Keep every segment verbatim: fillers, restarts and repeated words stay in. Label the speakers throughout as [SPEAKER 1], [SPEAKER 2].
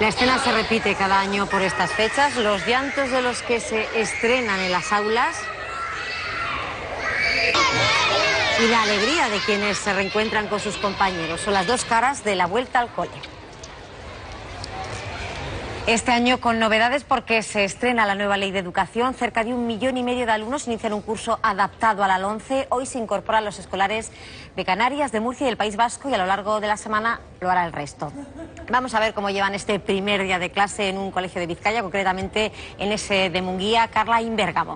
[SPEAKER 1] La escena se repite cada año por estas fechas, los llantos de los que se estrenan en las aulas y la alegría de quienes se reencuentran con sus compañeros. Son las dos caras de la vuelta al cole. Este año con novedades porque se estrena la nueva ley de educación. Cerca de un millón y medio de alumnos inician un curso adaptado a la LOMCE. Hoy se incorporan los escolares de Canarias, de Murcia y del País Vasco y a lo largo de la semana lo hará el resto. Vamos a ver cómo llevan este primer día de clase en un colegio de Vizcaya, concretamente en ese de Munguía. Carla Imbérgamo.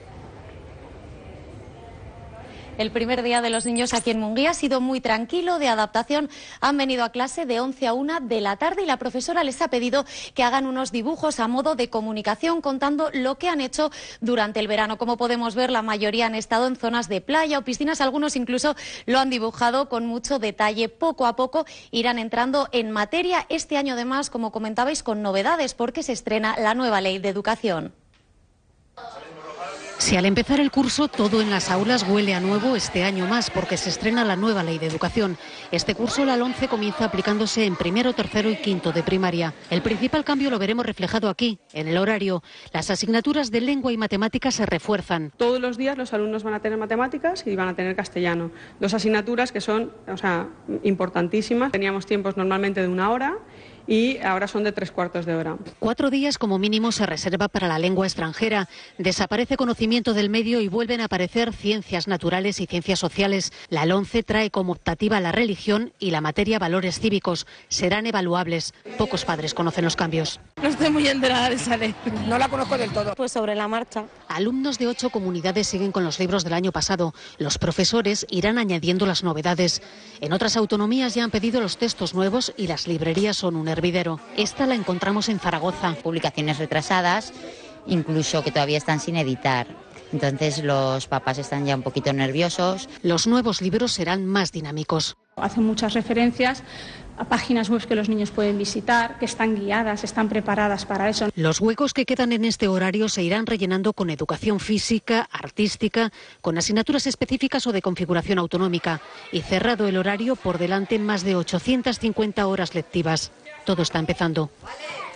[SPEAKER 2] El primer día de los niños aquí en Munguía ha sido muy tranquilo, de adaptación. Han venido a clase de once a una de la tarde y la profesora les ha pedido que hagan unos dibujos a modo de comunicación contando lo que han hecho durante el verano. Como podemos ver, la mayoría han estado en zonas de playa o piscinas, algunos incluso lo han dibujado con mucho detalle. Poco a poco irán entrando en materia. Este año, además, como comentabais, con novedades porque se estrena la nueva ley de educación.
[SPEAKER 3] Si al empezar el curso todo en las aulas huele a nuevo, este año más, porque se estrena la nueva ley de educación. Este curso, la LOMCE, comienza aplicándose en primero, tercero y quinto de primaria. El principal cambio lo veremos reflejado aquí, en el horario. Las asignaturas de lengua y matemáticas se refuerzan.
[SPEAKER 4] Todos los días los alumnos van a tener matemáticas y van a tener castellano. Dos asignaturas que son, o sea, importantísimas. Teníamos tiempos normalmente de una hora y ahora son de tres cuartos de hora.
[SPEAKER 3] Cuatro días como mínimo se reserva para la lengua extranjera. Desaparece conocimiento del medio y vuelven a aparecer ciencias naturales y ciencias sociales. La LOMCE trae como optativa la religión y la materia valores cívicos. Serán evaluables. Pocos padres conocen los cambios.
[SPEAKER 5] No estoy muy enterada de esa ley.
[SPEAKER 6] No la conozco del todo.
[SPEAKER 5] Pues sobre la marcha.
[SPEAKER 3] Alumnos de ocho comunidades siguen con los libros del año pasado. Los profesores irán añadiendo las novedades. En otras autonomías ya han pedido los textos nuevos y las librerías son un hervidero. Esta la encontramos en Zaragoza.
[SPEAKER 7] Publicaciones retrasadas, incluso que todavía están sin editar. Entonces los papás están ya un poquito nerviosos.
[SPEAKER 3] Los nuevos libros serán más dinámicos.
[SPEAKER 8] Hacen muchas referencias a páginas web que los niños pueden visitar, que están guiadas, están preparadas para eso.
[SPEAKER 3] Los huecos que quedan en este horario se irán rellenando con educación física, artística, con asignaturas específicas o de configuración autonómica. Y cerrado el horario, por delante más de ochocientas cincuenta horas lectivas. Todo está empezando.